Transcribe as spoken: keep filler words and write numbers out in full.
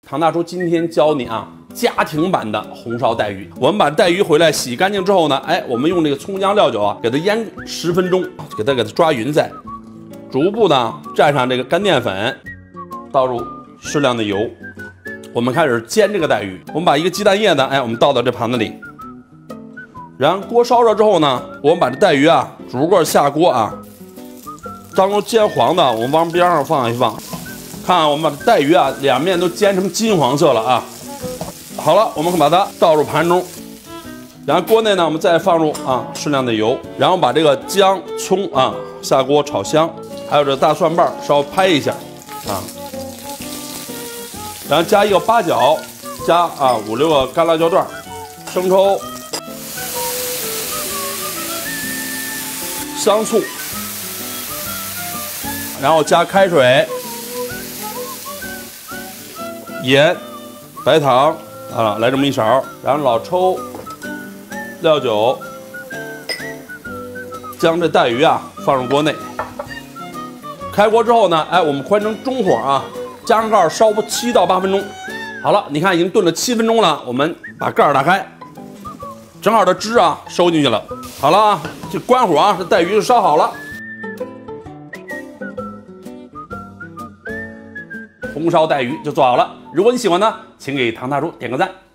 唐大叔今天教你啊，家庭版的红烧带鱼。我们把带鱼回来洗干净之后呢，哎，我们用这个葱姜料酒啊，给它腌十分钟，给它给它抓匀在。逐步呢蘸上这个干淀粉，倒入适量的油，我们开始煎这个带鱼。我们把一个鸡蛋液呢，哎，我们倒到这盘子里。然后锅烧热之后呢，我们把这带鱼啊逐个下锅啊，当中煎黄的，我们往边上放一放。看啊，我们把带鱼啊两面都煎成金黄色了啊。好了，我们把它倒入盘中，然后锅内呢，我们再放入啊适量的油，然后把这个姜、葱啊下锅炒香，还有这大蒜瓣稍微拍一下啊，然后加一个八角，加啊五六个干辣椒段，生抽、香醋，然后加开水、盐、白糖啊，来这么一勺，然后老抽、料酒，将这带鱼啊放入锅内。开锅之后呢，哎，我们关成中火啊，加上盖烧七到八分钟。好了，你看已经炖了七分钟了，我们把盖儿打开，正好的汁啊收进去了。好了啊，这关火啊，这带鱼就烧好了。红烧带鱼就做好了。如果你喜欢呢，请给唐大叔点个赞。